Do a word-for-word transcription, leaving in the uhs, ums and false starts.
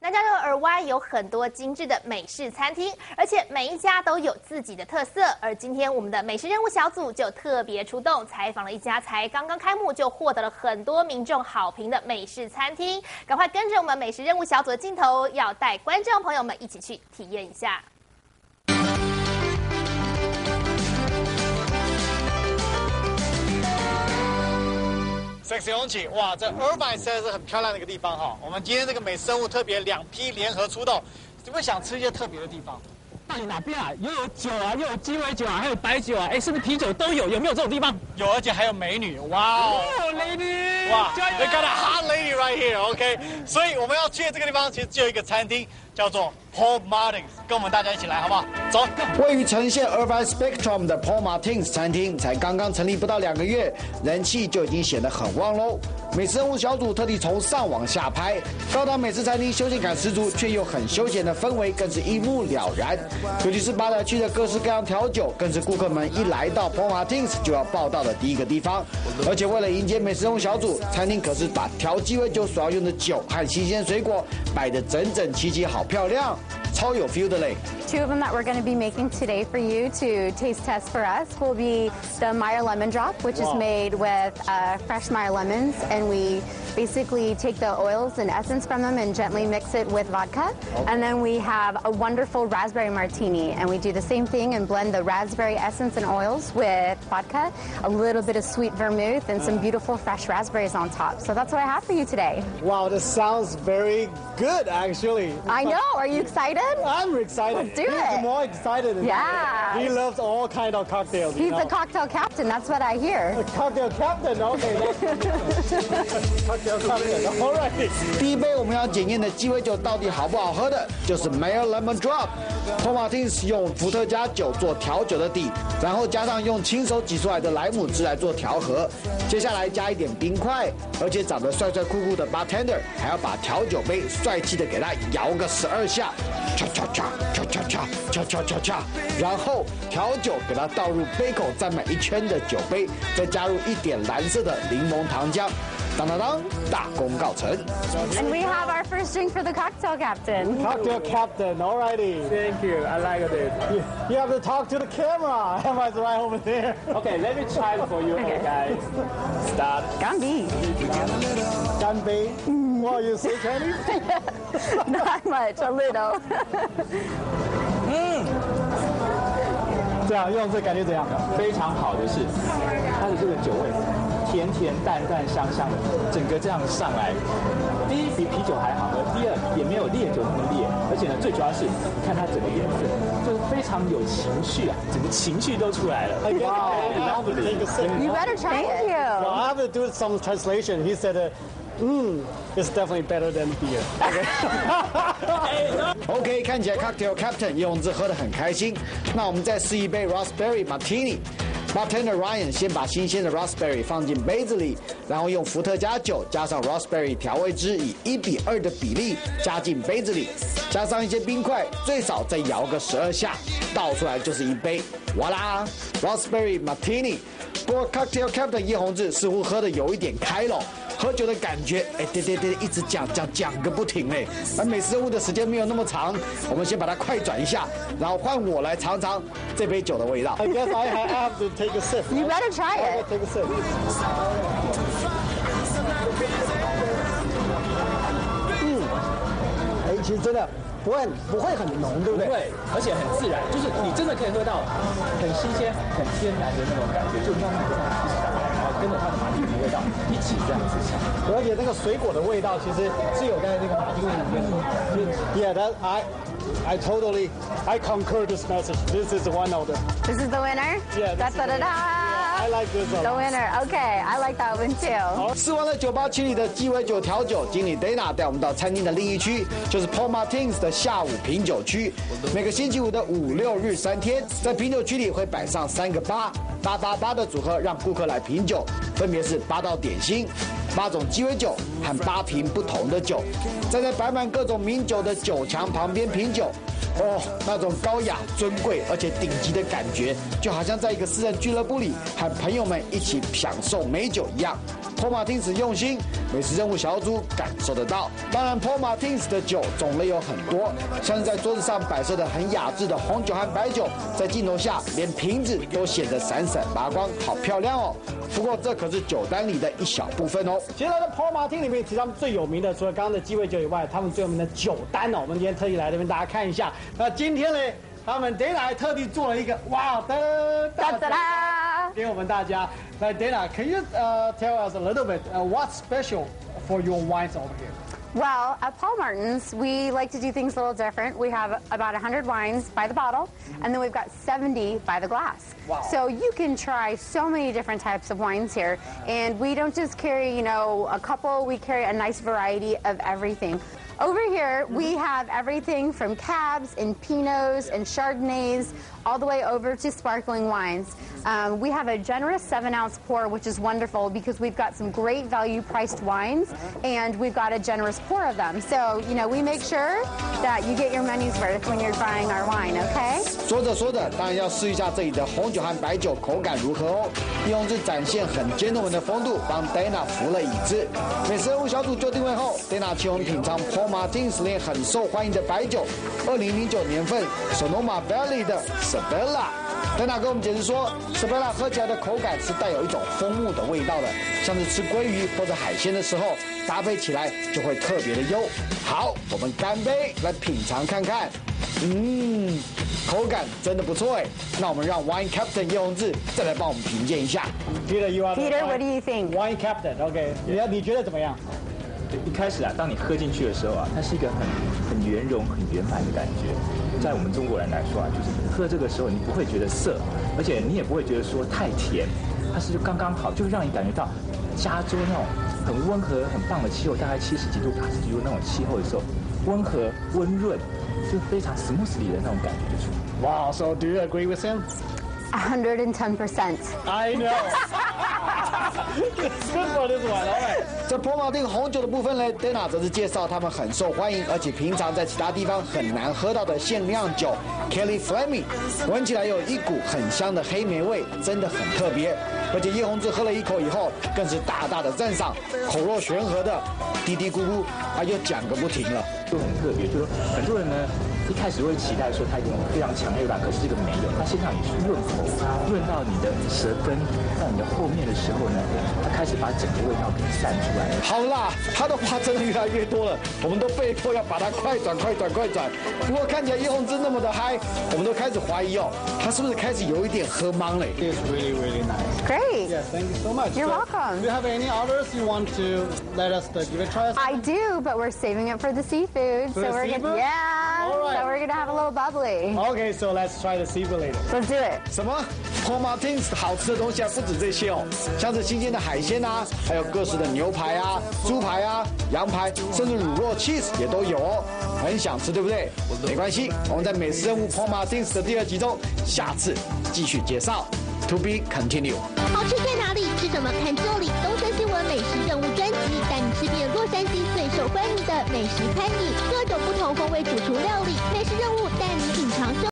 南加州尔湾有很多精致的美式餐厅，而且每一家都有自己的特色。而今天我们的美食任务小组就特别出动，采访了一家才刚刚开幕就获得了很多民众好评的美式餐厅。赶快跟着我们美食任务小组的镜头，要带观众朋友们一起去体验一下。 Sexy 红起，哇，这 Irvine 实在是很漂亮的一个地方哈。我们今天这个美食任务特别两批联合出动，有没有想吃一些特别的地方？ 到底哪边啊？又有酒啊，又有鸡尾酒啊，还有白酒啊，哎，甚至啤酒都有，有没有这种地方？ 有，而且还有美女，哇哦， 哦 ，lady， 哇 ，They got a hot lady right here，OK、okay? 所以我们要去的这个地方其实只有一个餐厅，叫做 Paul Martins， 跟我们大家一起来，好不好？走。 位于城县 Irvine Spectrum 的 Paul Martins 餐厅，才刚刚成立不到两个月，人气就已经显得很旺喽。美食任务小组特地从上往下拍，高档美食餐厅休闲感十足，却又很休闲的氛围，更是一目了然。尤其是吧台区的各式各样调酒，更是顾客们一来到 Paul Martins 就要报到的第一个地方。而且为了迎接美食任务小组，餐厅可是把调鸡尾酒所要用的酒和新鲜水果摆得整整齐齐，好漂亮。 超有 feel 的嘞。 Two of them that we're going to be making today for you to taste test for us will be the Meyer Lemon Drop, which wow. is made with uh, fresh Meyer lemons, and we basically take the oils and essence from them and gently mix it with vodka. Okay. And then we have a wonderful raspberry martini, and we do the same thing and blend the raspberry essence and oils with vodka, a little bit of sweet vermouth, and some beautiful fresh raspberries on top. So that's what I have for you today. Wow, this sounds very good, actually. I know. Are you excited? I'm excited. Let's do He's it. more excited than yeah. me. He loves all kind of cocktails. He's you know? a cocktail captain. That's what I hear. A cocktail captain. Okay. Cocktail captain. All right. 第一杯我们要检验的鸡尾酒到底好不好喝的，就是 Meyer Lemon Drop。Paul Martins 用伏特加酒做调酒的底，然后加上用亲手挤出来的莱姆汁来做调和。接下来加一点冰块，而且长得帅帅酷酷的 bartender 还要把调酒杯帅气的给它摇个十二下。 恰恰恰恰恰恰恰恰恰恰，然后调酒给它倒入杯口沾满一圈的酒杯，再加入一点蓝色的柠檬糖浆，当当当，大功告成。 And we have our first drink for the cocktail captain. Cocktail captain, alrighty. Thank you. I like it. You, you have to talk to the camera. Emma's right over there. Okay, let me try it for you, okay. guys. Start. Gambi. Gambi. Wow, you say Chinese? Not much, a little. 嗯，这样用这感觉怎样？ 非常好的是，它的这个酒味甜甜淡淡香香的，整个这样上来，第一比啤酒还好喝，第二也没有烈酒那么烈，而且呢，最主要是你看它整个颜色，就是非常有情绪啊，整个情绪都出来了。 Wow, you better try it. Well, I have to do some translation. He said. Uh, Mm, it's definitely better than beer. OK， 看起来 Cocktail Captain 用字喝得很开心。那我们再试一杯 Raspberry Martini。Bartender Ryan 先把新鲜的 Raspberry 放进杯子里，然后用伏特加酒加上 Raspberry 调味汁，以一比二的比例加进杯子里，加上一些冰块，最少再摇个十二下，倒出来就是一杯。哇啦 ，Raspberry Martini。不过 Cocktail Captain 叶宏志似乎喝得有一点开了。 喝酒的感觉，哎，对对对，一直讲讲讲个不停嘞。而美食任务的时间没有那么长，我们先把它快转一下，然后换我来尝尝这杯酒的味道。 I guess I have to take a sip. You better try it. Take a sip. 嗯，哎，其实真的不会不会很浓，对不对？ 不会，而且很自然，就是你真的可以喝到很新鲜、很天然的那种感觉，就慢慢的这样吃下来。 跟着它的马蹄的味道一起这样子香， 而且那个水果的味道其实是有在那个马蹄里面的。Yeah, that I, I totally, I concur this message. This is one of the. This is the winner. Yeah. Da da da da. I like this one. The winner. Okay, I like that one too. 吃完了酒吧区里的鸡尾酒调酒，经理 Dana 带我们到餐厅的另一区，就是 Paul Martins 的下午品酒区。每个星期五的五六日三天，在品酒区里会摆上三个吧。 八八八的组合让顾客来品酒，分别是八道点心、八种鸡尾酒和八瓶不同的酒。站在摆满各种名酒的酒墙旁边品酒，哦，那种高雅、尊贵而且顶级的感觉，就好像在一个私人俱乐部里和朋友们一起享受美酒一样。 Paul Martins 用心，美食任务小组感受得到。当然 ，Paul Martins 的酒种类有很多，像是在桌子上摆设的很雅致的红酒和白酒，在镜头下连瓶子都显得闪闪发光，好漂亮哦。不过这可是酒单里的一小部分哦。 其实来到 Paul Martin 里面，其实他们最有名的，除了刚刚的鸡尾酒以外，他们最有名的酒单哦，我们今天特意来这边大家看一下。那今天呢，他们 Dana 还特地做了一个哇的哒哒哒给我们大家。来 Dana，can you uh, tell us a little bit uh, what's special for your wines over here? Well, at Paul Martin's, we like to do things a little different. We have about one hundred wines by the bottle, and then we've got seventy by the glass. Wow. So you can try so many different types of wines here. And we don't just carry, you know, a couple, we carry a nice variety of everything. Over here, we have everything from cabs and Pinots and Chardonnays, all the way over to sparkling wines. Um, we have a generous seven ounce pour, which is wonderful because we've got some great value priced wines and we've got a generous pour of them. So, you know, we make sure that you get your money's worth when you're buying our wine, okay? 说着说着，当然要试一下这里的红酒和白酒口感如何哦。叶宏志展现很 gentleman 的风度，帮 Dana 扶了椅子。美食任务小组就定位后 ，Dana 请我们品尝 Paul Martins 里很受欢迎的白酒，二零零九年份 Sonoma Valley 的 Sabella。Dana 跟我们解释说 ，Sabella 喝起来的口感是带有一种枫木的味道的，像是吃鲑鱼或者海鲜的时候，搭配起来就会特别的优。好，我们干杯，来品尝看看。嗯，口感真的不错哎。那我们让 Wine Captain 叶宏志再来帮我们评鉴一下。 Peter, you are the Peter, wine- what do you think? Wine Captain, OK， 你要你觉得怎么样？ 一开始啊，当你喝进去的时候啊，它是一个很很圆融、很圆满的感觉。在我们中国人来说啊，就是喝这个时候你不会觉得涩，而且你也不会觉得说太甜，它是就刚刚好，就会让你感觉到加州那种很温和、很棒的气候，大概七十几度、八十几度那种气候的时候，温和、温润，就非常 smoothly 的那种感觉就出来。 Wow, so do you agree with him? one hundred ten percent. I know. It's good for this one, all right. 在 Paul Martin 红酒的部分呢 ，Dana 则是介绍他们很受欢迎，而且平常在其他地方很难喝到的限量酒 Kelly Fleming， 闻起来有一股很香的黑莓味，真的很特别。而且叶宏志喝了一口以后，更是大大的赞赏，口若悬河的嘀嘀咕咕，啊，又讲个不停了。 就很特别，就是说很多人呢一开始会期待说它一定非常强烈吧，可是这个没有，它现场也是润口，润到你的舌根，到你的后面的时候呢，它开始把整个味道给散出来。 好啦，他的话真的越来越多了，我们都被迫要把它快转快转快转。不过看起来叶宏志那么的嗨，我们都开始怀疑哦，他是不是开始有一点喝懵了？ It's really, really nice. Great. Yes, thank you so much. You're So, welcome. Do you have any others you want to let us uh, give it a try? I do, but we're saving it for the seafood. For so the we're seafood? gonna, yeah. All right. So we're gonna have a little bubbly. Okay, so let's try the seafood later. Let's do it. 什么 Paul Martins 好吃的东西还不止这些哦，像是新鲜的海鲜啊，还有各式的牛排啊、猪排啊、羊排，甚至乳酪 cheese 也都有哦。很想吃，对不对？没关系，我们在美食任务 Paul Martins 的第二集中，下次继续介绍。To be continue。 好吃在哪里？吃什么？看这里。东森新闻美食任务专辑，带你吃遍洛杉矶最受欢迎的美食餐饮，各种不同风味主厨料理，美食任务带你品尝生。